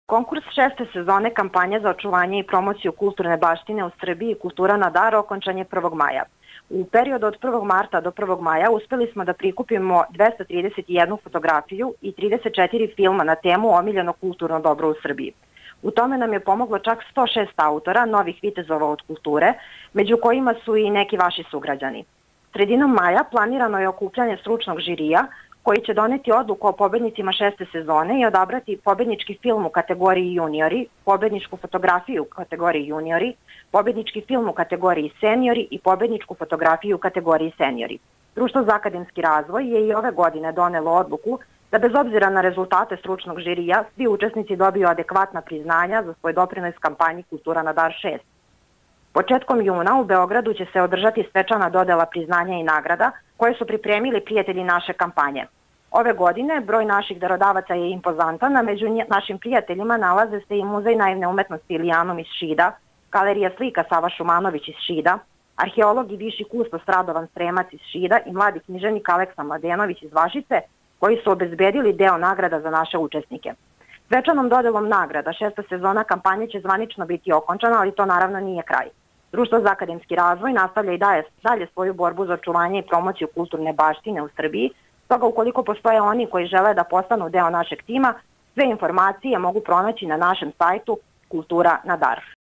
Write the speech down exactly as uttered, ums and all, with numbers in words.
Konkurs šeste sezone kampanje za očuvanje i promociju kulturne baštine u Srbiji Kultura na dar okončan je prvog maja. U periodu od prvog marta do prvog maja uspeli smo da prikupimo dvesta trideset jednu fotografiju i trideset četiri filma na temu omiljeno kulturno dobro u Srbiji. U tome nam je pomoglo čak sto šest autora, novih vitezova od kulture, među kojima su i neki vaši sugrađani. Sredinom maja planirano je okupljanje stručnog žirija koji će doneti odluku o pobednicima šeste sezone i odabrati pobednički film u kategoriji juniori, pobedničku fotografiju u kategoriji juniori, pobednički film u kategoriji seniori i pobedničku fotografiju u kategoriji seniori. Društvo za akademski razvoj je i ove godine donelo odluku da bez obzira na rezultate stručnog žirija svi učesnici dobiju adekvatna priznanja za svoj doprinos kampanji Kultura na dar šest. Početkom juna u Beogradu će se održati svečana dodela priznanja i nagrada koje su pripremili prijatelji naše kampanje. Ove godine broj naših darodavaca je impozantan, a među našim prijateljima nalaze se i Muzej naivne umetnosti Ilijanum iz Šida, Galerija slika Sava Šumanović iz Šida, arheolog i viši kustos Radovan Sremac iz Šida i mladi književnik Aleksa Mladenović iz Vašice, koji su obezbedili deo nagrada za naše učesnike. Svečanom dodelom nagrada šesta sezona kampanje će zvanično biti okončana, ali to naravno nije kraj. Društvo za akademski razvoj nastavlja i daje dalje svoju borbu za očuvanje i promociju kulturne baštine u Srbiji, stoga ukoliko postoje oni koji žele da postanu deo našeg tima, sve informacije mogu pronaći na našem sajtu Kultura na dar.